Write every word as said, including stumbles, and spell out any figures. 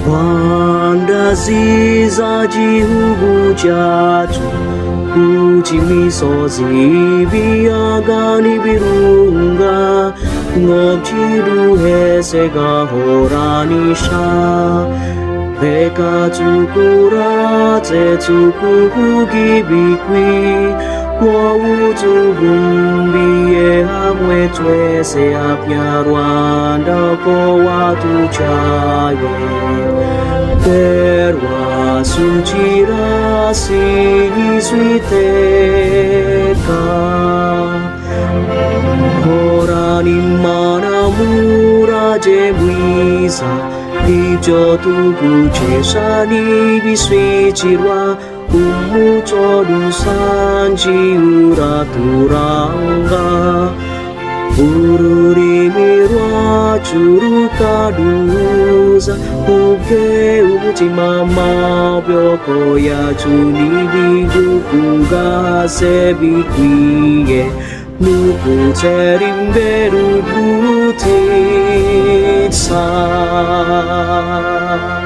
Rwanda Nziza gihugu cyacu cy'imisozi ibiyaga n'ibirunga ngo kiduhese gahoranisha reka tukuratse tukuvuga ibigwi wowe utubumbiye hamwe twese abanyarwanda ko watucaye terwa sukira singizwa iteka horana imana murage mwiza ibyo tugukesha n'ibiswikirwa umuco rusange uraturanga ururimi rwacu rukaduhuza ubwe umutima amaboko yacu n'ibidukugase bikwiye n'ugutera imbere ubutitsa